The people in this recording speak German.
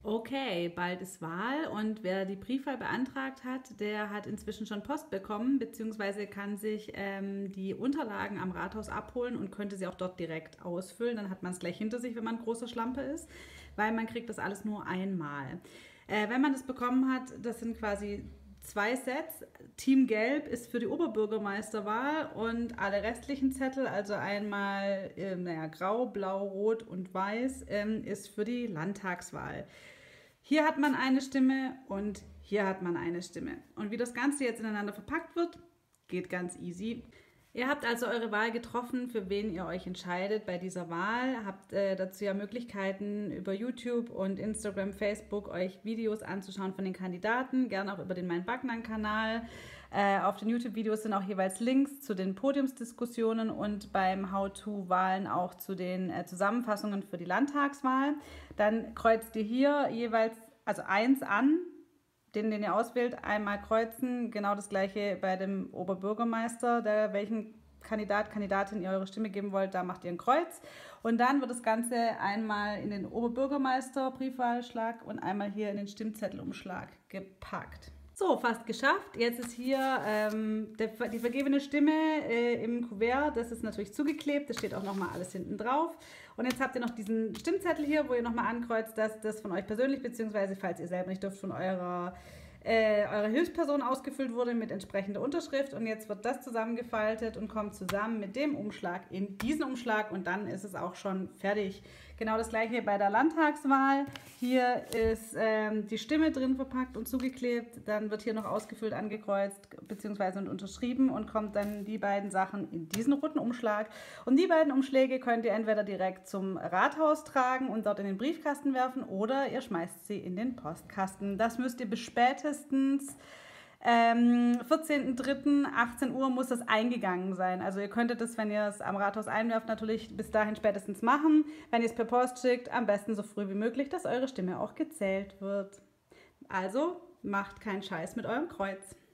Okay, bald ist Wahl und wer die Briefwahl beantragt hat, der hat inzwischen schon Post bekommen, beziehungsweise kann sich die Unterlagen am Rathaus abholen und könnte sie auch dort direkt ausfüllen. Dann hat man es gleich hinter sich, wenn man ein großer Schlampe ist, weil man kriegt das alles nur einmal. Wenn man das bekommen hat, das sind quasi zwei Sets. Team Gelb ist für die Oberbürgermeisterwahl und alle restlichen Zettel, also einmal grau, blau, rot und weiß, ist für die Landtagswahl. Hier hat man eine Stimme und hier hat man eine Stimme. Und wie das Ganze jetzt ineinander verpackt wird, geht ganz easy. Ihr habt also eure Wahl getroffen, für wen ihr euch entscheidet bei dieser Wahl. Habt dazu ja Möglichkeiten über YouTube und Instagram, Facebook euch Videos anzuschauen von den Kandidaten, gerne auch über den Mein-Backnang-Kanal. Auf den YouTube-Videos sind auch jeweils Links zu den Podiumsdiskussionen und beim How-to-Wahlen auch zu den Zusammenfassungen für die Landtagswahl. Dann kreuzt ihr hier jeweils also eins an, den ihr auswählt, einmal kreuzen. Genau das gleiche bei dem Oberbürgermeister, welchen Kandidatin ihr eure Stimme geben wollt, da macht ihr ein Kreuz. Und dann wird das Ganze einmal in den Oberbürgermeister-Briefwahlschlag und einmal hier in den Stimmzettelumschlag gepackt. So, fast geschafft. Jetzt ist hier die vergebene Stimme im Kuvert. Das ist natürlich zugeklebt. Das steht auch nochmal alles hinten drauf. Und jetzt habt ihr noch diesen Stimmzettel hier, wo ihr nochmal ankreuzt, dass das von euch persönlich, beziehungsweise falls ihr selber nicht dürft, von eurer Hilfsperson ausgefüllt wurde mit entsprechender Unterschrift. Und jetzt wird das zusammengefaltet und kommt zusammen mit dem Umschlag in diesen Umschlag und dann ist es auch schon fertig. Genau das gleiche bei der Landtagswahl. Hier ist die Stimme drin verpackt und zugeklebt. Dann wird hier noch ausgefüllt, angekreuzt bzw. und unterschrieben und kommt dann die beiden Sachen in diesen roten Umschlag. Und die beiden Umschläge könnt ihr entweder direkt zum Rathaus tragen und dort in den Briefkasten werfen oder ihr schmeißt sie in den Postkasten. Das müsst ihr bis spätestens 14.03. 18 Uhr muss das eingegangen sein. Also ihr könntet es, wenn ihr es am Rathaus einwerft, natürlich bis dahin spätestens machen. Wenn ihr es per Post schickt, am besten so früh wie möglich, dass eure Stimme auch gezählt wird. Also macht keinen Scheiß mit eurem Kreuz.